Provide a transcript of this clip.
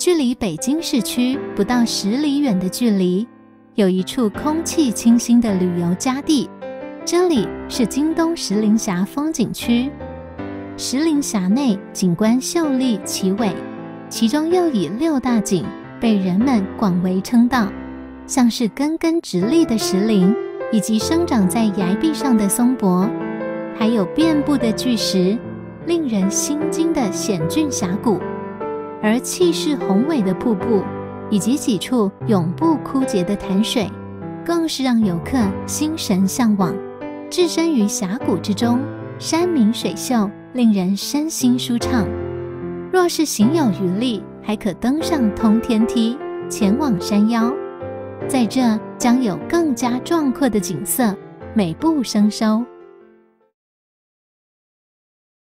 距离北京市区不到10里远的距离，有一处空气清新的旅游佳地，这里是京东石林峡风景区。石林峡内景观秀丽奇伟，其中又以6大景被人们广为称道，像是根根直立的石林，以及生长在崖壁上的松柏，还有遍布的巨石，令人心惊的险峻峡谷，而气势宏伟的瀑布，以及几处永不枯竭的潭水，更是让游客心神向往。置身于峡谷之中，山明水秀，令人身心舒畅。若是行有余力，还可登上通天梯，前往山腰，在这将有更加壮阔的景色，美不胜收。